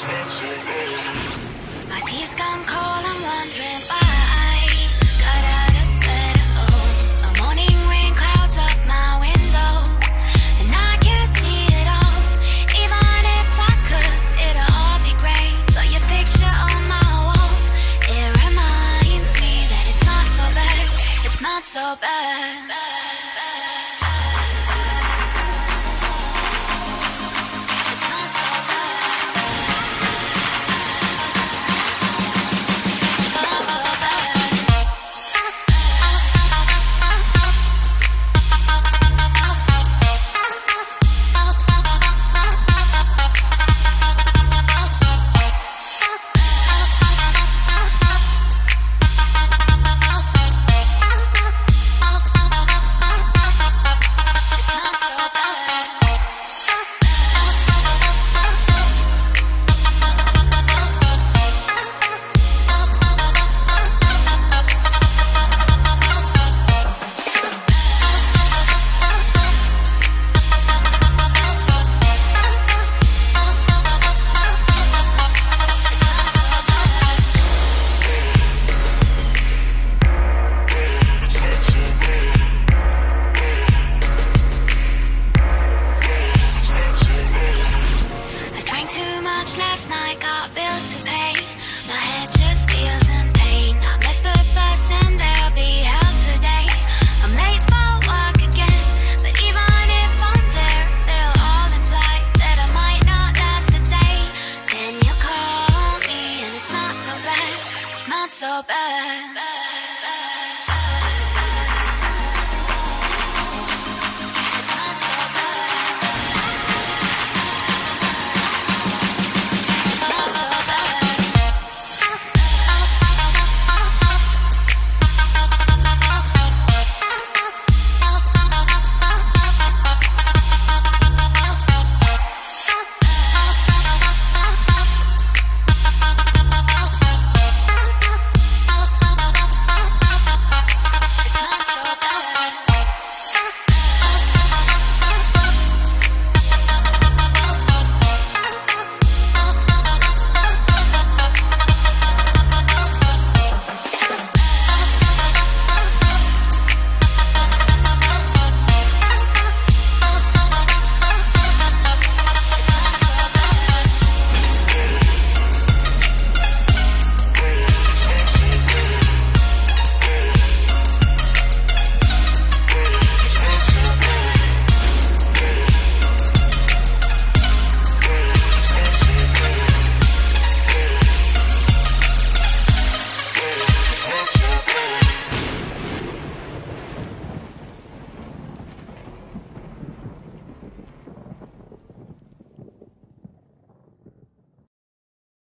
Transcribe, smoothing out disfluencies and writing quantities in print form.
My tea's gone cold, I'm wondering why. Got out of bed at home. A morning rain clouds up my window, and I can't see it all. Even if I could, it'll all be great. But your picture on my wall, it reminds me that it's not so bad. It's not so bad. Last night, got bills to pay. My head just feels in pain. I missed the bus and there'll be hell today. I'm late for work again, but even if I'm there, they'll all imply that I might not last a day. Then you call me and it's not so bad. It's not so bad.